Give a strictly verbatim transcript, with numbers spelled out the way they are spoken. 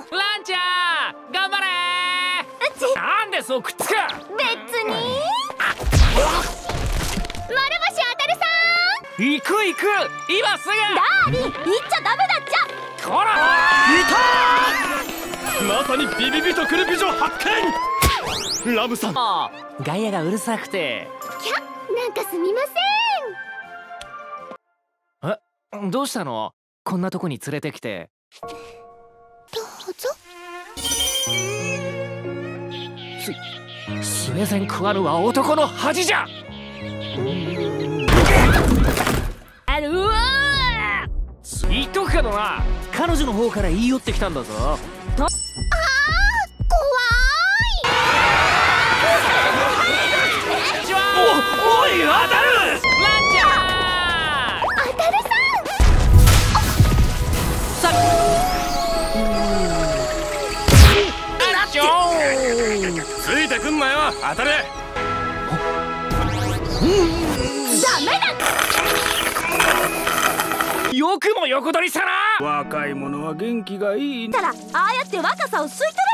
ランちゃん頑張れー。なんでそうくっつく。 別に丸星あたるさん、 行く行く、今すぐ。 ダーリン、行っちゃダメだっちゃ。 こらいたー。まさにビビビとくる美女発見。ラムさん、 ガイアがうるさくて。 キャ、なんかすみません。 え、どうしたの？こんなとこに連れてきて。 どうぞ。 すスウェゼン食わぬは男の恥じゃ。 あるわー、言っとくけどな、彼女の方から言い寄ってきたんだぞ。 と、あー、 お、おい、当たる。 ランちゃん、 あたるさん。 さあっちょー、 ついてくんなよ、当たれ。 ダメだ。 よくも横取りしたな。 若い者は元気がいい。 たら、ああやって若さを吸い取